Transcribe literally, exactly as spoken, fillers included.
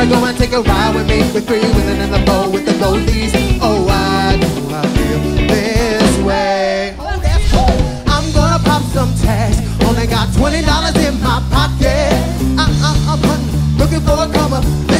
wanna go and take a ride with me? With three women in the boat with the goldies. Oh, why do I feel this way? Oh, that's cool. I'm gonna pop some tags. Only got twenty dollars in my pocket. I, I, I'm hunting, looking for a come up.